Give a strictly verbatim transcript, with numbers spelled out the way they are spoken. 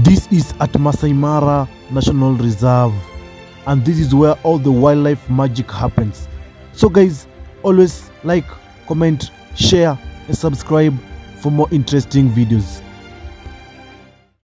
This is at Masai Mara National Reserve, and this is where all the wildlife magic happens. So guys, always like, comment, share and subscribe for more interesting videos.